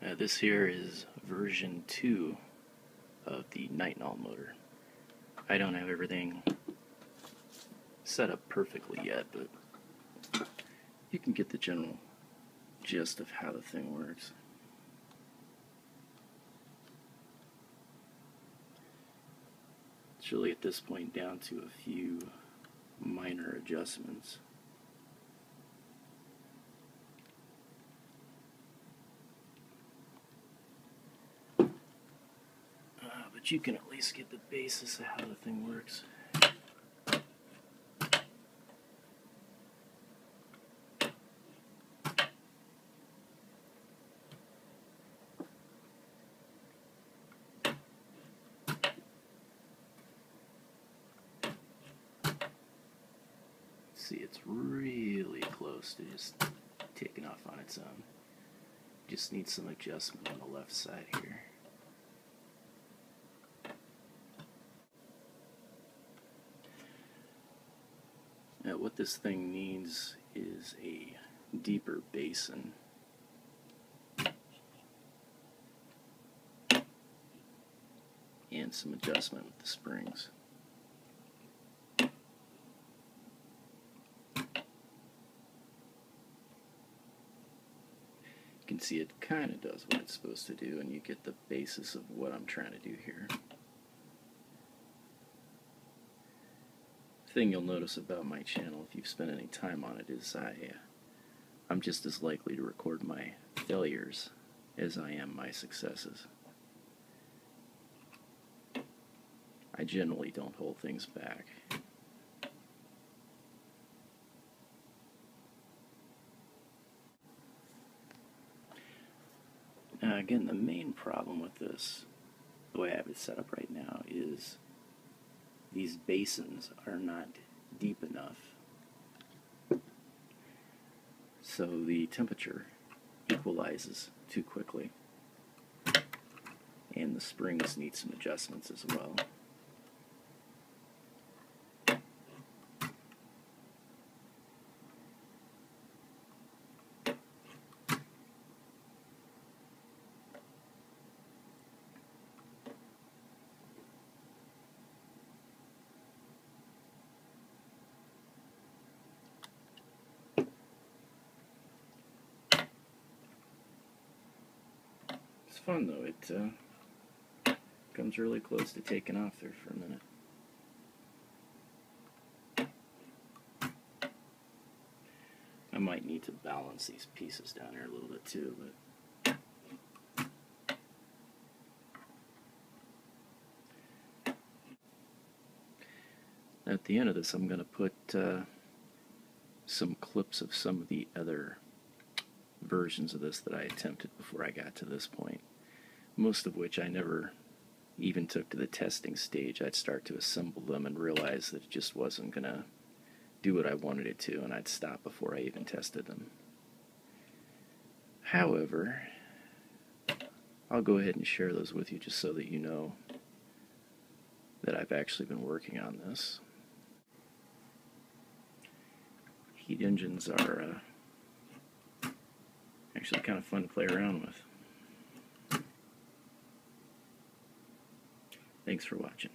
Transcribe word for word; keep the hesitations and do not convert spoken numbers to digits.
Uh, this here is version two of the Nitinol motor. I don't have everything set up perfectly yet, but you can get the general gist of how the thing works. It's really at this point down to a few minor adjustments. But you can at least get the basis of how the thing works. See, it's really close to just taking off on its own. Just needs some adjustment on the left side here. Now, what this thing needs is a deeper basin. And some adjustment with the springs. You can see it kind of does what it's supposed to do, and you get the basis of what I'm trying to do here. Thing you'll notice about my channel, if you've spent any time on it, is I, uh, I'm just as likely to record my failures as I am my successes. I generally don't hold things back. Now again, the main problem with this, the way I have it set up right now, is these basins are not deep enough, so the temperature equalizes too quickly, and the springs need some adjustments as well. It's fun though, it uh, comes really close to taking off there for a minute. I might need to balance these pieces down here a little bit too, but at the end of this I'm going to put uh, some clips of some of the other versions of this that I attempted before I got to this point, most of which I never even took to the testing stage. I'd start to assemble them and realize that it just wasn't going to do what I wanted it to, and I'd stop before I even tested them. However, I'll go ahead and share those with you just so that you know that I've actually been working on this. Heat engines are uh, actually kind of fun to play around with. Thanks for watching.